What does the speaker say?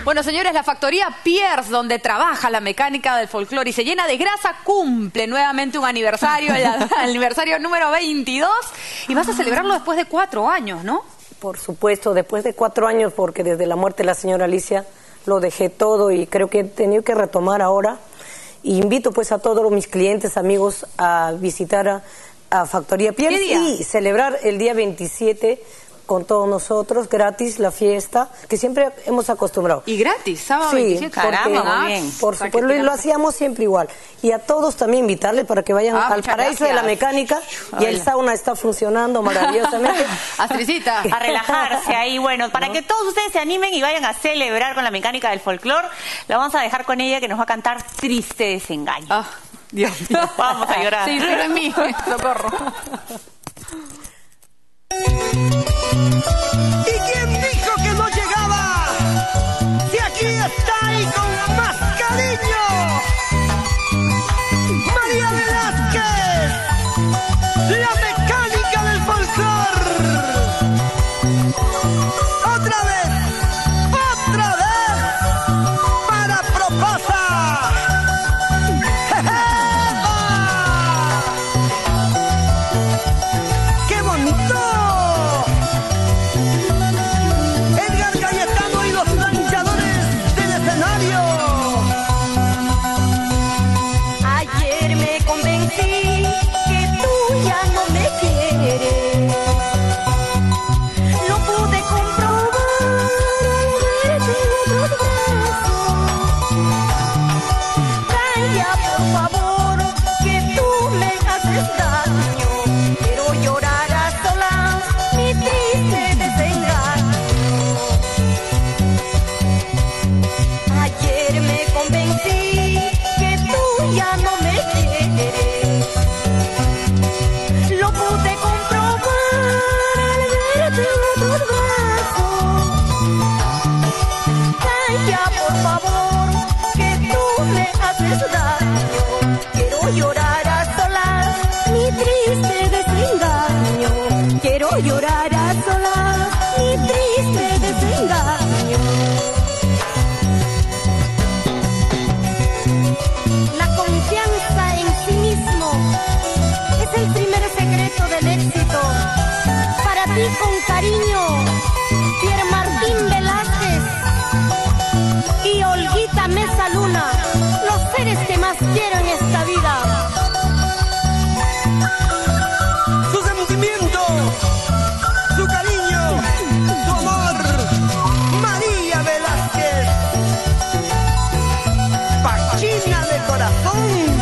Bueno, señores, la factoría Pierce, donde trabaja la mecánica del folclore y se llena de grasa, cumple nuevamente un aniversario, el aniversario número 22. Y vas a celebrarlo después de 4 años, ¿no? Por supuesto, después de 4 años, porque desde la muerte de la señora Alicia lo dejé todo y creo que he tenido que retomar ahora. Y invito pues a todos mis clientes, amigos, a visitar a Factoría Pierce y celebrar el día 27 con todos nosotros, gratis, la fiesta, que siempre hemos acostumbrado. ¿Y gratis? ¿Sábado 27? Caramba, muy bien. Por supuesto, y lo hacíamos siempre igual. Y a todos también invitarles para que vayan al paraíso de la mecánica, y el sauna está funcionando maravillosamente. Astricita. A relajarse ahí, bueno, para que todos ustedes se animen y vayan a celebrar con la mecánica del folclore, la vamos a dejar con ella que nos va a cantar Triste Desengaño. Dios mío. Vamos a llorar. Sí, pero en mí, socorro. ¿Y quién dijo que no llegaba? Si aquí está y con más cariño, María Velázquez, la mecánica del folclore. Otra vez, para Propasa. ¡Qué bonito! Quiero llorar a solas mi triste desengaño. Quiero llorar a solas mi triste desengaño. La confianza en sí mismo es el primer secreto del éxito. Para ti con cariño, Pierre Martín Velázquez y Olguita Mesa Luna, los seres que más quiero en esta vida. Su sentimiento, su cariño, su amor, María Velázquez, Pachina de corazón.